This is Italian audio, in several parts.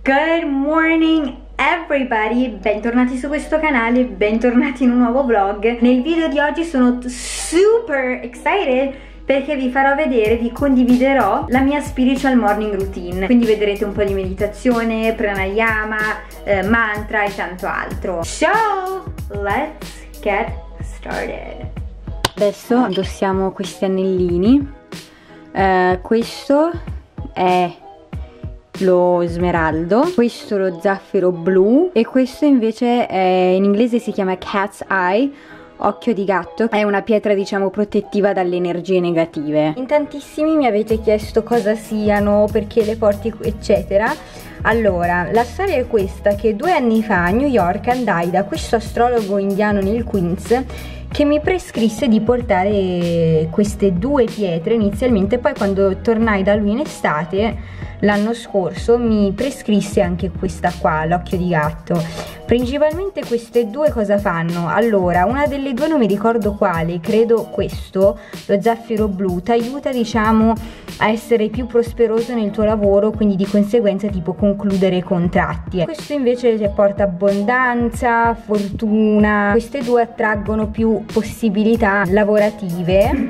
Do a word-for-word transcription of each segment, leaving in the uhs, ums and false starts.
Good morning everybody, bentornati su questo canale, bentornati in un nuovo vlog. Nel video di oggi sono super excited perché vi farò vedere, vi condividerò la mia spiritual morning routine. Quindi vedrete un po' di meditazione, pranayama, eh, mantra e tanto altro. So, let's get started. Adesso indossiamo questi anellini. Uh, questo è lo smeraldo, questo lo zaffiro blu e questo invece è, in inglese si chiama cat's eye, occhio di gatto. È una pietra, diciamo, protettiva dalle energie negative. In tantissimi mi avete chiesto cosa siano, perché le porti, eccetera. Allora, la storia è questa, che due anni fa a New York andai da questo astrologo indiano nel Queens che mi prescrisse di portare queste due pietre inizialmente. Poi quando tornai da lui in estate l'anno scorso mi prescrisse anche questa qua, l'occhio di gatto. Principalmente queste due cosa fanno? Allora, una delle due non mi ricordo quale, credo questo, lo zaffiro blu, ti aiuta, diciamo, a essere più prosperoso nel tuo lavoro, quindi di conseguenza tipo concludere contratti. Questo invece ti porta abbondanza, fortuna. Queste due attraggono più possibilità lavorative.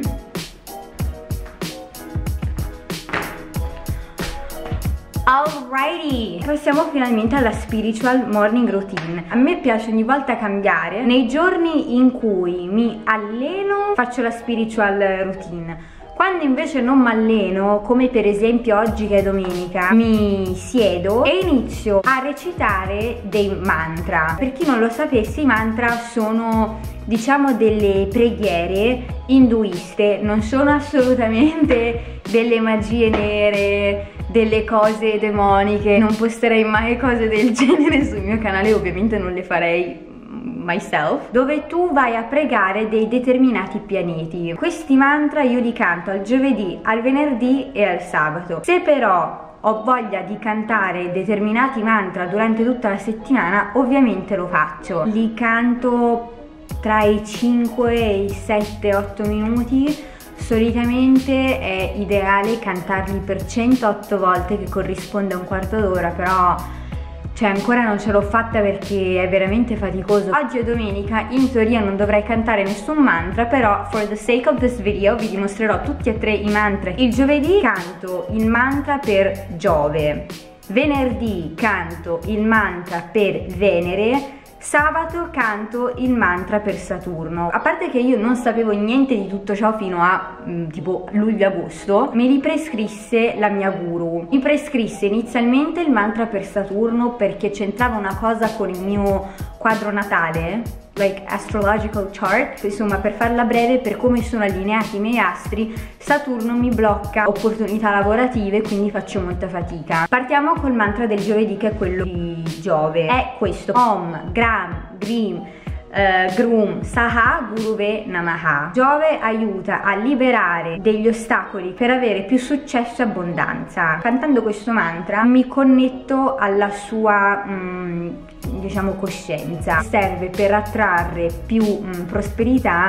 Alrighty, passiamo finalmente alla spiritual morning routine. A me piace ogni volta cambiare. Nei giorni in cui mi alleno faccio la spiritual routine. Quando invece non mi alleno, come per esempio oggi che è domenica, mi siedo e inizio a recitare dei mantra. Per chi non lo sapesse, i mantra sono, diciamo, delle preghiere induiste, non sono assolutamente delle magie nere, delle cose demoniche. Non posterei mai cose del genere sul mio canale, ovviamente non le farei myself, dove tu vai a pregare dei determinati pianeti. Questi mantra io li canto al giovedì, al venerdì e al sabato. Se però ho voglia di cantare determinati mantra durante tutta la settimana, ovviamente lo faccio. Li canto tra i cinque e i sette otto minuti. Solitamente è ideale cantarli per centootto volte, che corrisponde a un quarto d'ora, però cioè ancora non ce l'ho fatta perché è veramente faticoso. Oggi è domenica, in teoria non dovrei cantare nessun mantra, però for the sake of this video vi dimostrerò tutti e tre i mantra. Il giovedì canto il mantra per Giove, venerdì canto il mantra per Venere, sabato canto il mantra per Saturno. A parte che io non sapevo niente di tutto ciò fino a mh, tipo luglio-agosto, mi riprescrisse la mia guru. Mi prescrisse inizialmente il mantra per Saturno perché c'entrava una cosa con il mio quadro natale, like astrological chart. Insomma, per farla breve, per come sono allineati i miei astri, Saturno mi blocca opportunità lavorative, quindi faccio molta fatica. Partiamo col mantra del giovedì, che è quello di Giove. È questo: Om, Gram, Grim, Uh, Grum, Saha, Guruve, Namaha. Giove aiuta a liberare degli ostacoli per avere più successo e abbondanza. Cantando questo mantra mi connetto alla sua mm, diciamo coscienza. Serve per attrarre più mm, prosperità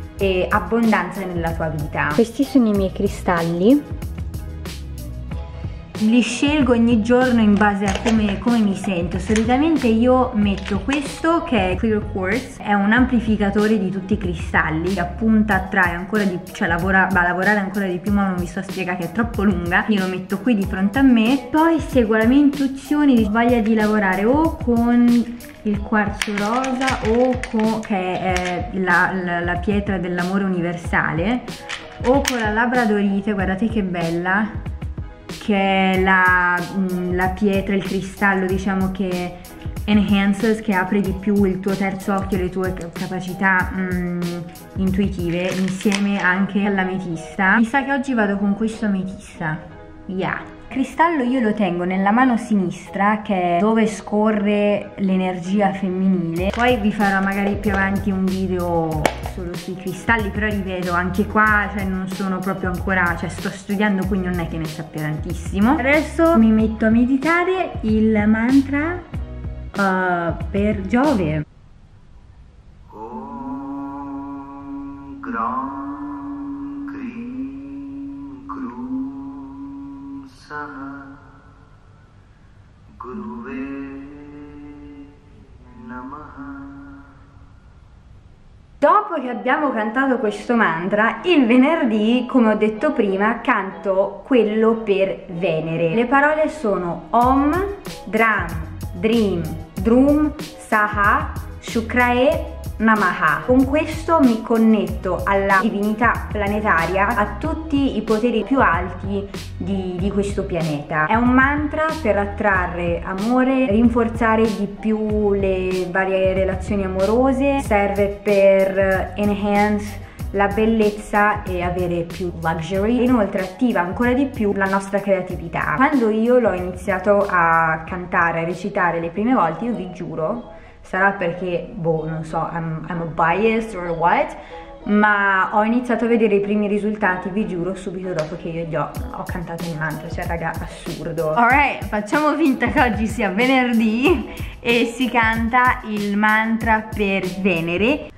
e abbondanza nella tua vita. Questi sono i miei cristalli. Li scelgo ogni giorno in base a come, come mi sento. Solitamente io metto questo, che è Clear Quartz, è un amplificatore di tutti i cristalli, che appunto attrae ancora di più, cioè lavora, va a lavorare ancora di più, ma non vi sto a spiegare che è troppo lunga. Io lo metto qui di fronte a me, poi seguo la mia intuizione di voglia di lavorare o con il quarzo rosa o con, che è la, la, la pietra dell'amore universale, o con la labradorite, guardate che bella, che è la, la pietra, il cristallo, diciamo, che enhances, che apre di più il tuo terzo occhio, le tue capacità mm, intuitive, insieme anche all'ametista. Mi sa che oggi vado con questo ametista, yeah. Cristallo io lo tengo nella mano sinistra, che è dove scorre l'energia femminile. Poi vi farò magari più avanti un video solo sui cristalli, però ripeto, anche qua cioè non sono proprio ancora, cioè sto studiando, quindi non è che ne sappia tantissimo. Adesso mi metto a meditare il mantra uh, per Giove. Om Gram Krim Krum Saha Dopo che abbiamo cantato questo mantra, il venerdì, come ho detto prima, canto quello per Venere. Le parole sono Om, Dram, Dream, Drum, Saha, Shukrae, Namaha. Con questo mi connetto alla divinità planetaria, a tutti i poteri più alti di, di questo pianeta. È un mantra per attrarre amore, rinforzare di più le varie relazioni amorose, serve per enhance la bellezza e avere più luxury. Inoltre attiva ancora di più la nostra creatività. Quando io l'ho iniziato a cantare, a recitare le prime volte, io vi giuro, sarà perché, boh, non so, I'm, I'm a biased or what, ma ho iniziato a vedere i primi risultati, vi giuro, subito dopo che io gli ho, ho cantato il mantra. Cioè, raga, assurdo. Alright, facciamo finta che oggi sia venerdì e si canta il mantra per Venere.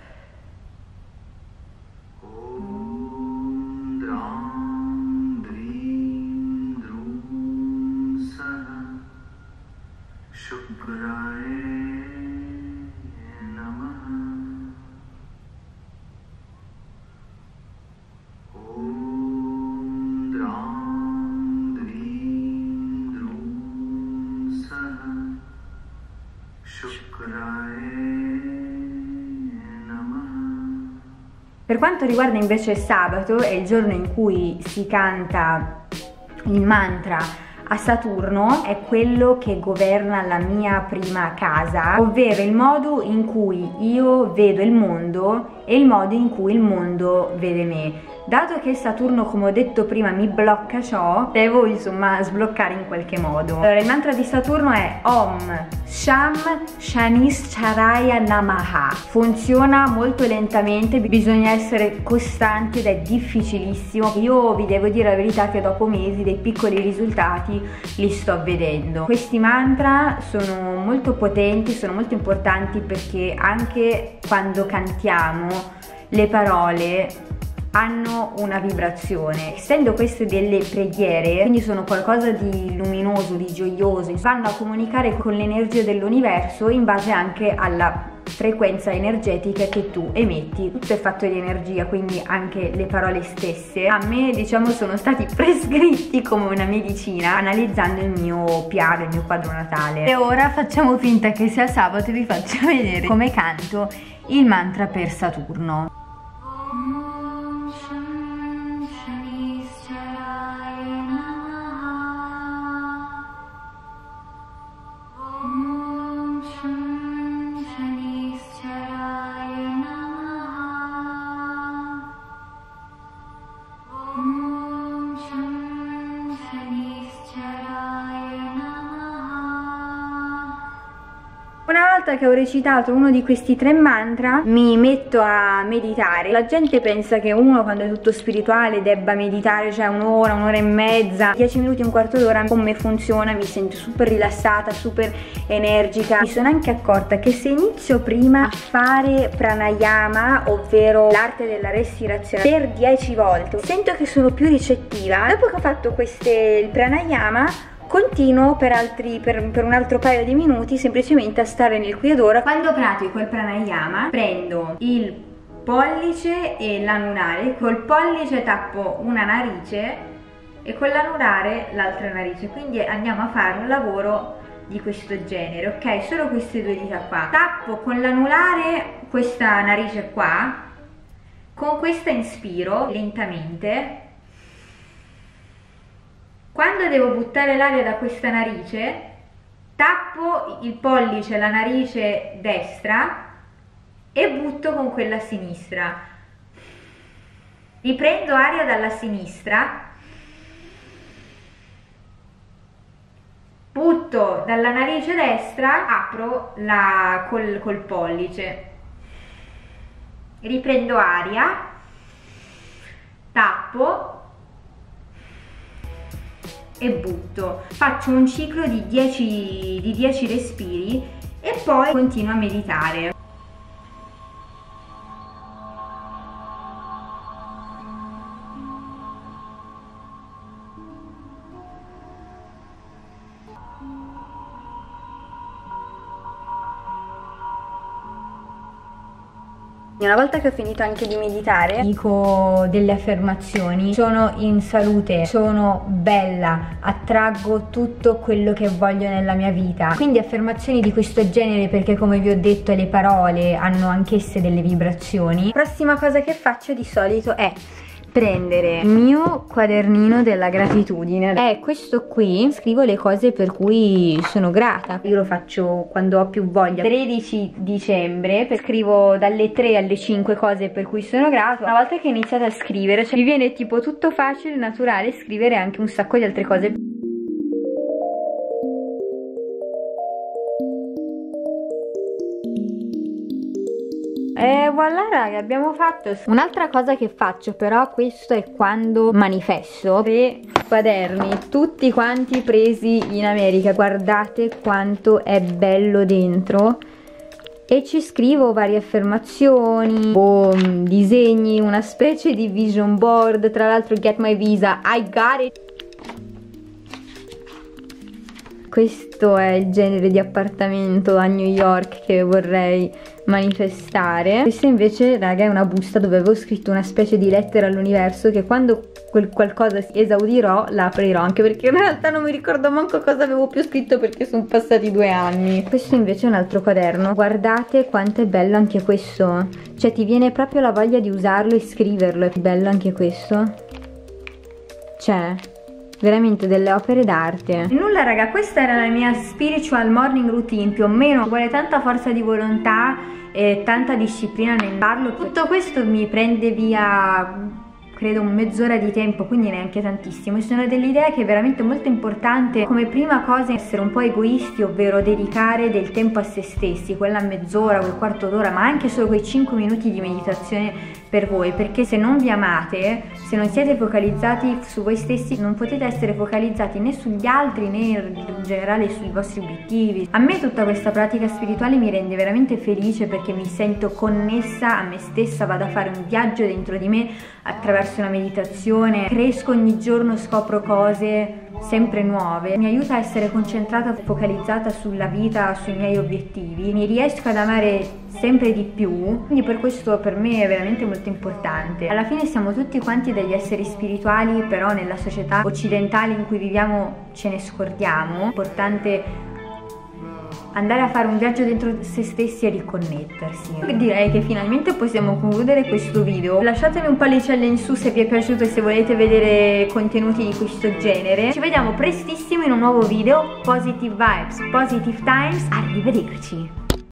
Per quanto riguarda invece sabato, è il giorno in cui si canta il mantra a Saturno, è quello che governa la mia prima casa, ovvero il modo in cui io vedo il mondo e il modo in cui il mondo vede me. Dato che Saturno, come ho detto prima, mi blocca ciò, devo insomma sbloccare in qualche modo. Allora, il mantra di Saturno è Om Sham Shanischaraya Namaha. Funziona molto lentamente, bisogna essere costanti ed è difficilissimo. Io vi devo dire la verità che dopo mesi dei piccoli risultati li sto vedendo. Questi mantra sono molto potenti, sono molto importanti, perché anche quando cantiamo le parole hanno una vibrazione. Essendo queste delle preghiere, quindi sono qualcosa di luminoso, di gioioso, vanno a comunicare con l'energia dell'universo in base anche alla frequenza energetica che tu emetti. Tutto è fatto di energia, quindi anche le parole stesse a me, diciamo, sono stati prescritti come una medicina, analizzando il mio piano, il mio quadro natale. E ora facciamo finta che sia sabato e vi faccio vedere come canto il mantra per Saturno. Una volta che ho recitato uno di questi tre mantra mi metto a meditare. La gente pensa che uno, quando è tutto spirituale, debba meditare, cioè un'ora, un'ora e mezza, dieci minuti, un quarto d'ora. Come funziona? Mi sento super rilassata, super energica. Mi sono anche accorta che se inizio prima a fare pranayama, ovvero l'arte della respirazione, per dieci volte, sento che sono più ricettiva. Dopo che ho fatto queste, il pranayama, continuo per, altri, per, per un altro paio di minuti semplicemente a stare nel qui ed ora. Quando pratico il pranayama prendo il pollice e l'anulare, col pollice tappo una narice e con l'anulare l'altra narice, quindi andiamo a fare un lavoro di questo genere, ok? Solo queste due dita qua. Tappo con l'anulare questa narice qua, con questa inspiro lentamente. Quando devo buttare l'aria da questa narice, tappo il pollice e la narice destra e butto con quella sinistra. Riprendo aria dalla sinistra, butto dalla narice destra, apro la, col, col pollice, riprendo aria, tappo e butto. Faccio un ciclo di dieci, di dieci respiri e poi continuo a meditare. Una volta che ho finito anche di meditare, dico delle affermazioni. Sono in salute, sono bella, attraggo tutto quello che voglio nella mia vita. Quindi affermazioni di questo genere, perché come vi ho detto le parole hanno anch'esse delle vibrazioni. Prossima cosa che faccio di solito è prendere il mio quadernino della gratitudine. È questo qui, scrivo le cose per cui sono grata. Io lo faccio quando ho più voglia. Tredici dicembre, scrivo dalle tre alle cinque cose per cui sono grata. Una volta che ho iniziato a scrivere, cioè, mi viene tipo tutto facile, naturale scrivere anche un sacco di altre cose. E voilà raga, abbiamo fatto. Un'altra cosa che faccio però, questo è quando manifesto, tre quaderni tutti quanti presi in America. Guardate quanto è bello dentro. E ci scrivo varie affermazioni o disegni, una specie di vision board. Tra l'altro get my visa, I got it. Questo è il genere di appartamento a New York che vorrei manifestare. Questa invece, raga, è una busta dove avevo scritto una specie di lettera all'universo, che quando quel qualcosa si esaudirò la aprirò, anche perché in realtà non mi ricordo manco cosa avevo più scritto perché sono passati due anni. Questo invece è un altro quaderno. Guardate quanto è bello anche questo, cioè ti viene proprio la voglia di usarlo e scriverlo. È bello anche questo, cioè veramente delle opere d'arte. Nulla raga, questa era la mia spiritual morning routine, più o meno. Ci vuole tanta forza di volontà e tanta disciplina nel farlo. Tutto questo mi prende via credo mezz'ora di tempo, quindi neanche tantissimo. E sono delle idee che è veramente molto importante come prima cosa essere un po' egoisti, ovvero dedicare del tempo a se stessi, quella mezz'ora, quel quarto d'ora, ma anche solo quei cinque minuti di meditazione per voi, perché se non vi amate, se non siete focalizzati su voi stessi, non potete essere focalizzati né sugli altri né in generale sui vostri obiettivi. A me tutta questa pratica spirituale mi rende veramente felice, perché mi sento connessa a me stessa, vado a fare un viaggio dentro di me attraverso una meditazione, cresco ogni giorno, scopro cose sempre nuove, mi aiuta a essere concentrata, focalizzata sulla vita, sui miei obiettivi, mi riesco ad amare sempre di più, quindi per questo per me è veramente molto importante. Alla fine siamo tutti quanti degli esseri spirituali, però nella società occidentale in cui viviamo ce ne scordiamo. È importante andare a fare un viaggio dentro se stessi e riconnettersi. Direi che finalmente possiamo concludere questo video. Lasciatemi un pollice in su se vi è piaciuto e se volete vedere contenuti di questo genere. Ci vediamo prestissimo in un nuovo video. Positive vibes, positive times. Arrivederci.